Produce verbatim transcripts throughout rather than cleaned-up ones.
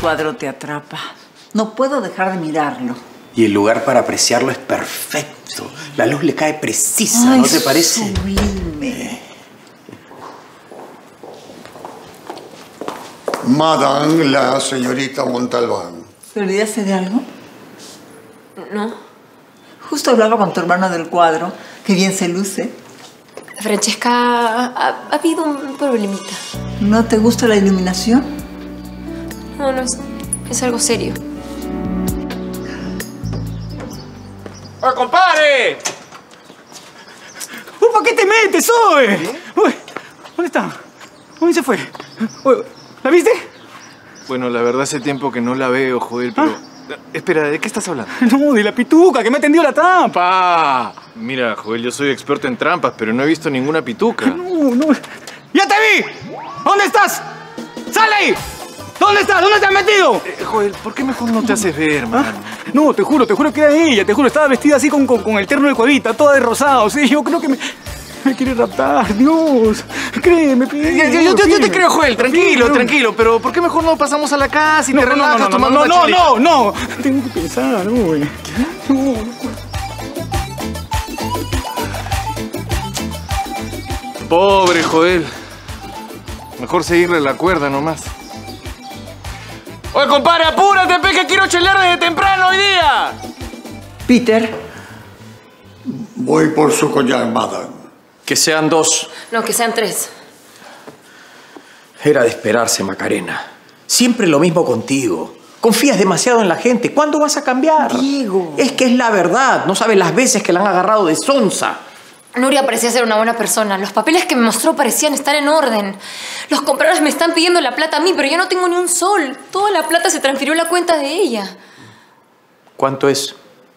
cuadro te atrapa. No puedo dejar de mirarlo. Y el lugar para apreciarlo es perfecto. La luz le cae precisa, Ay, ¿no te parece? Sublime. Madame, la señorita Montalbán. ¿Te olvidaste de algo? No. Justo hablaba con tu hermano del cuadro. Qué bien se luce. Francesca, ha, ha habido un problemita. ¿No te gusta la iluminación? No, no, es, es algo serio. ¡Oh, compadre! ¿Por qué te metes, oye? Uy, ¿dónde está? ¿Dónde se fue? Uy, ¿la viste? Bueno, la verdad hace tiempo que no la veo, Joel, pero... ¿Ah? Espera, ¿de qué estás hablando? No, de la pituca, que me ha tendido la trampa. Mira, Joel, yo soy experto en trampas, pero no he visto ninguna pituca. No, no. ¡Ya te vi! ¿Dónde estás? ¡Sale ahí! ¿Dónde estás? ¿Dónde te has metido? Eh, Joel, ¿por qué mejor no te haces ver, man? ¿Ah? No, te juro, te juro que era ella. Te juro, estaba vestida así con, con, con el terno de cuadrita, toda de rosado. Sí, yo creo que me... Me quiere raptar, Dios. Créeme, pide. Yo, yo, yo, yo te creo, Joel. Tranquilo, tranquilo. Pero ¿por qué mejor no pasamos a la casa y no, te no, relajas no, no, tomando no, una no, chelita? no, no, no. Tengo que pensar, güey. No, no. Pobre Joel. Mejor seguirle la cuerda nomás. Oye, compadre, apúrate, pe, que quiero chelear desde temprano hoy día. Peter. Voy por su collar, madame. Que sean dos. No, que sean tres. Era de esperarse, Macarena. Siempre lo mismo contigo. Confías demasiado en la gente. ¿Cuándo vas a cambiar? Diego. Es que es la verdad. No sabes las veces que la han agarrado de sonza. Nuria parecía ser una buena persona. Los papeles que me mostró parecían estar en orden. Los compradores me están pidiendo la plata a mí, pero yo no tengo ni un sol. Toda la plata se transfirió a la cuenta de ella. ¿Cuánto es?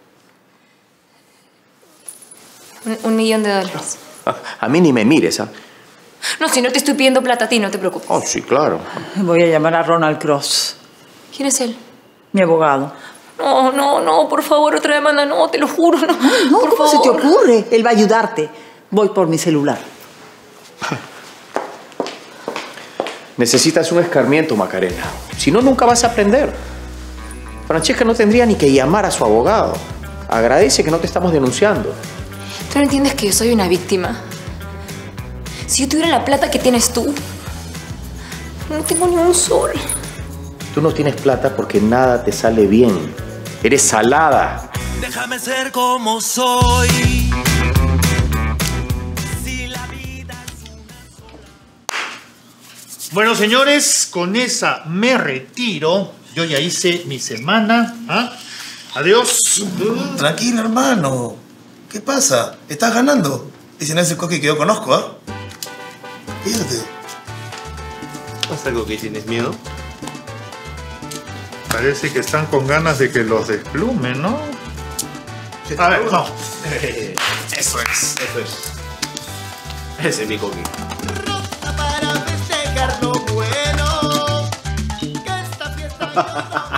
Un, un millón de dólares. A mí ni me mires, ¿ah? No, si no te estoy pidiendo plata a ti, no te preocupes. Oh, sí, claro. Voy a llamar a Ronald Cross. ¿Quién es él? Mi abogado. No, no, no, por favor, otra demanda, no, te lo juro, no. No, por ¿cómo favor. se te ocurre? Él va a ayudarte. Voy por mi celular. Necesitas un escarmiento, Macarena. Si no, nunca vas a aprender. Francesca no tendría ni que llamar a su abogado. Agradece que no te estamos denunciando. ¿Tú no entiendes que yo soy una víctima? Si yo tuviera la plata que tienes tú, no tengo ni un sol. Tú no tienes plata porque nada te sale bien. Eres salada. Déjame ser como soy. Si la vida es una sola... Bueno, señores, con esa me retiro. Yo ya hice mi semana. ¿Ah? Adiós. Tranquilo, hermano. ¿Qué pasa? ¿Estás ganando? Ese no es el Coqui que yo conozco, ¿ah? ¿eh? Fíjate. ¿Pasa, Coqui? ¿Tienes miedo? Parece que están con ganas de que los desplumen, ¿no? A ver, no. Eso es, eso es. Ese es mi Coqui. Para festejar lo bueno, que esta fiesta...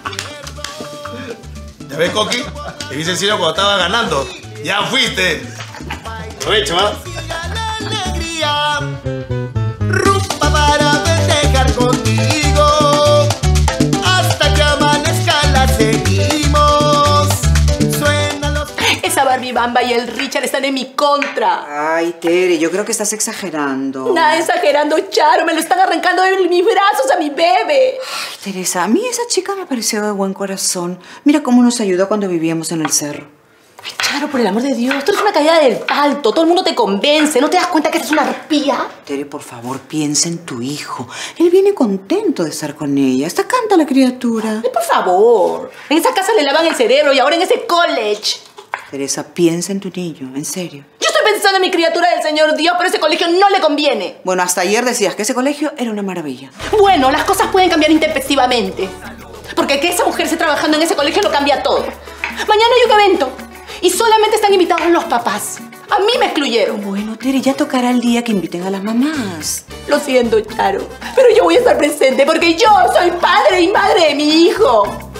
¿Ya ves, Coqui? Te vi sencillo cuando estaba ganando. ¡Ya fuiste! Aprovecha, ¿va? La alegría, rumba para festejar contigo, hasta que amanezca la seguimos. Suena los... Esa Barbie Bamba y el Richard están en mi contra. Ay, Tere, yo creo que estás exagerando. Nada exagerando, Charo. Me lo están arrancando de mis brazos a mi bebé. Ay, Teresa, a mí esa chica me pareció de buen corazón. Mira cómo nos ayudó cuando vivíamos en el cerro. Ay, Charo, por el amor de Dios. Tú eres una caída del alto. Todo el mundo te convence. ¿No te das cuenta que eres una arpía? Tere, por favor, piensa en tu hijo. Él viene contento de estar con ella. Hasta canta la criatura. Ay, por favor. En esa casa le lavan el cerebro y ahora en ese college. Teresa, piensa en tu niño, en serio. Yo estoy pensando en mi criatura del Señor Dios, pero ese colegio no le conviene. Bueno, hasta ayer decías que ese colegio era una maravilla. Bueno, las cosas pueden cambiar intempestivamente. Porque que esa mujer esté trabajando en ese colegio lo cambia todo. Mañana hay un evento y solamente están invitados los papás. A mí me excluyeron. Bueno, Tere, ya tocará el día que inviten a las mamás. Lo siento, Charo, pero yo voy a estar presente porque yo soy padre y madre de mi hijo.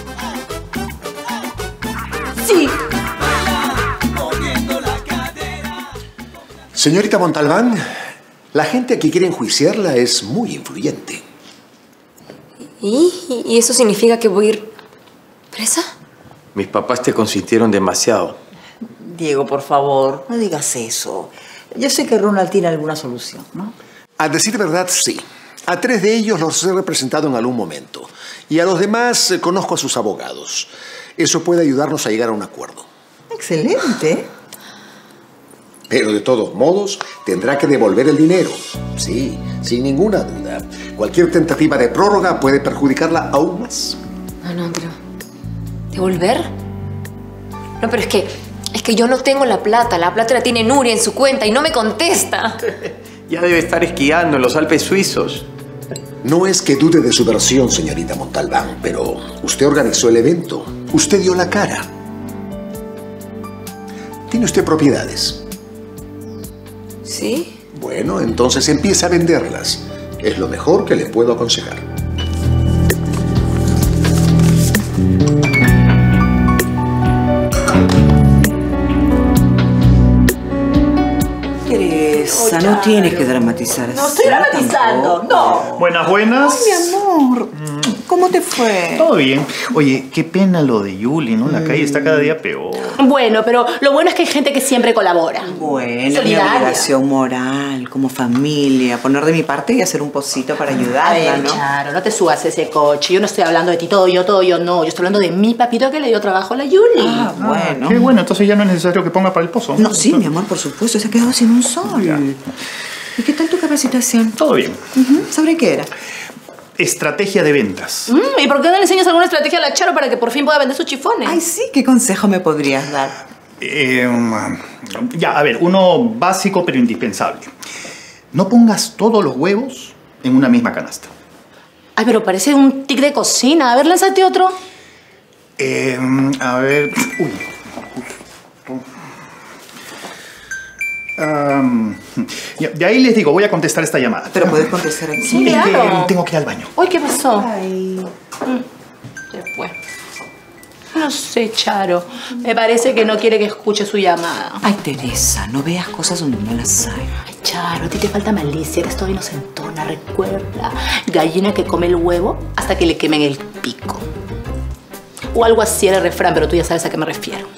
Sí. Señorita Montalbán, la gente que quiere enjuiciarla es muy influyente. ¿Y? ¿Y eso significa que voy a ir presa? Mis papás te consintieron demasiado. Diego, por favor, no digas eso. Yo sé que Ronald tiene alguna solución, ¿no? A decir verdad, sí. A tres de ellos los he representado en algún momento. Y a los demás eh, conozco a sus abogados. Eso puede ayudarnos a llegar a un acuerdo. Excelente. Pero de todos modos, tendrá que devolver el dinero. Sí, sin ninguna duda. Cualquier tentativa de prórroga puede perjudicarla aún más. No, no, pero... ¿devolver? No, pero es que... es que yo no tengo la plata. La plata la tiene Nuria en su cuenta y no me contesta. Ya debe estar esquiando en los Alpes suizos. No es que dude de su versión, señorita Montalbán, pero usted organizó el evento. Usted dio la cara. ¿Tiene usted propiedades? ¿Sí? Bueno, entonces empieza a venderlas. Es lo mejor que le puedo aconsejar. Teresa, no tienes que dramatizar así. No estoy dramatizando, no. Buenas, buenas. Ay, mi amor. ¿Cómo te fue? Todo bien. Oye, qué pena lo de Yuli, ¿no? La calle está cada día peor. Bueno, pero lo bueno es que hay gente que siempre colabora. Bueno, mi solidaria. obligación moral, como familia, poner de mi parte y hacer un pocito para ayudarla, Ay, ¿no? Charo, no te subas a ese coche. Yo no estoy hablando de ti, todo yo, todo yo, no. Yo estoy hablando de mi papito que le dio trabajo a la Yuli. Ah, bueno. Qué bueno, entonces ya no es necesario que ponga para el pozo. No, sí, mi amor, por supuesto, se ha quedado sin un sol. Ya. ¿Y qué tal tu capacitación? Todo bien. Ujú. ¿Sobre qué era? Estrategia de ventas. Mm, ¿Y por qué no le enseñas alguna estrategia a la Charo para que por fin pueda vender sus chifones? Ay, sí, ¿qué consejo me podrías dar? Eh, ya, a ver, uno básico pero indispensable. No pongas todos los huevos en una misma canasta. Ay, pero parece un tic de cocina. A ver, lánzate otro. Eh, a ver... Uy. Um, ya, de ahí les digo, voy a contestar esta llamada. Pero puedes contestar aquí. Sí, Es que claro. tengo que ir al baño. Uy, ¿qué pasó? Ay. Se fue. No sé, Charo. Me parece que no quiere que escuche su llamada. Ay, Teresa, no veas cosas donde no las hay. Ay, Charo, a ti te falta malicia. Eres toda inocentona, recuerda. Gallina que come el huevo hasta que le quemen el pico. O algo así era el refrán, pero tú ya sabes a qué me refiero.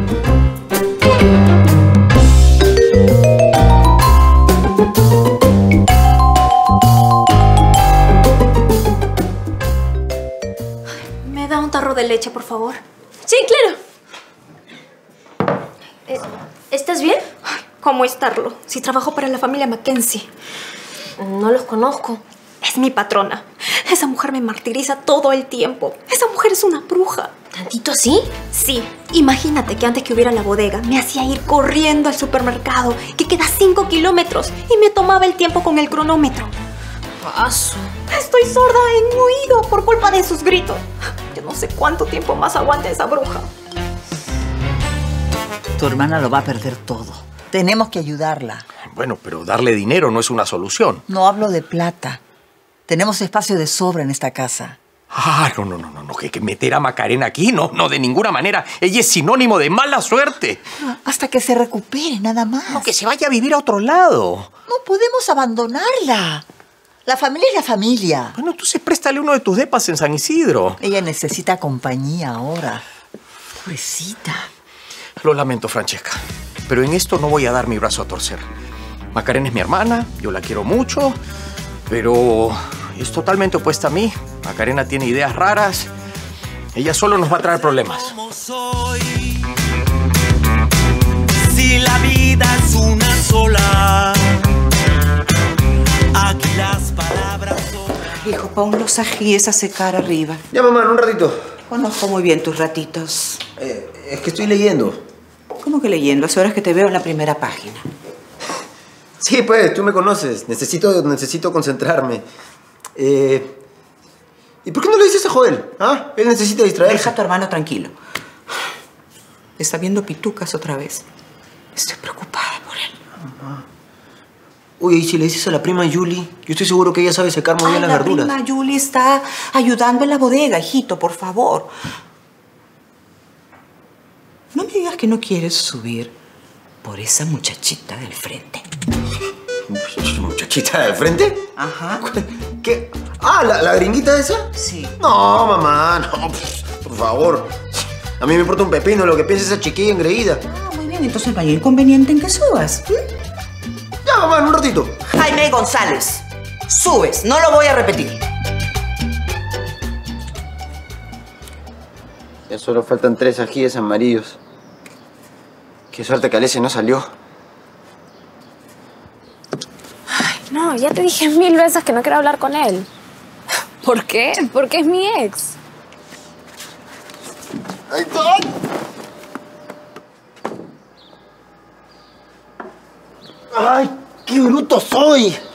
¿Me da un tarro de leche, por favor? Sí, claro. Eh, ¿Estás bien? ¿Cómo estarlo? Si trabajo para la familia Mackenzie. No los conozco. Es mi patrona. Esa mujer me martiriza todo el tiempo. Esa mujer es una bruja. ¿Tantito así? Sí. Imagínate que antes que hubiera la bodega, me hacía ir corriendo al supermercado, que queda cinco kilómetros, y me tomaba el tiempo con el cronómetro. Paso. Estoy sorda en mi oído por culpa de sus gritos. Yo no sé cuánto tiempo más aguante esa bruja. Tu hermana lo va a perder todo. Tenemos que ayudarla. Bueno, pero darle dinero no es una solución. No hablo de plata. Tenemos espacio de sobra en esta casa. Ah, no, no, no, no, no, que, que meter a Macarena aquí, no, no, de ninguna manera. Ella es sinónimo de mala suerte. Hasta que se recupere, nada más. No, que se vaya a vivir a otro lado. No podemos abandonarla. La familia es la familia. Bueno, entonces préstale uno de tus depas en San Isidro. Ella necesita compañía ahora. Pobrecita. Lo lamento, Francesca, pero en esto no voy a dar mi brazo a torcer. Macarena es mi hermana, yo la quiero mucho, pero es totalmente opuesta a mí. Macarena tiene ideas raras. Ella solo nos va a traer problemas. Si la vida es una sola, aquí las palabras son... Hijo, pon los ajíes a secar arriba. Ya, mamá, en un ratito. Conozco muy bien tus ratitos. Eh, es que estoy leyendo. ¿Cómo que leyendo? Hace horas que te veo en la primera página. Sí, pues, tú me conoces. Necesito, necesito concentrarme. Eh, ¿Y por qué no le dices a Joel? ¿Ah? Él necesita distraerse. Deja a tu hermano tranquilo. Está viendo pitucas otra vez. Estoy preocupada por él. Mamá. Oye, ¿y si le dices a la prima Yuli? Yo estoy seguro que ella sabe secar muy Ay, bien las la verduras. prima Yuli está ayudando en la bodega, hijito, por favor. No me digas que no quieres subir por esa muchachita del frente. ¿Muchachita del frente? Ajá. ¿Qué? Ah, ¿la, la gringuita esa? Sí. No, mamá, no, pues, por favor. A mí me importa un pepino lo que piensa esa chiquilla engreída. Ah, muy bien, entonces no hay inconveniente en que subas. ¿Sí? Ya, mamá, en un ratito. Jaime González, subes, no lo voy a repetir. Ya solo faltan tres ajíes amarillos. Qué suerte que Alesia no salió. No, ya te dije mil veces que no quiero hablar con él. ¿Por qué? Porque es mi ex. ¡Ay, ¡Ay, qué bruto soy!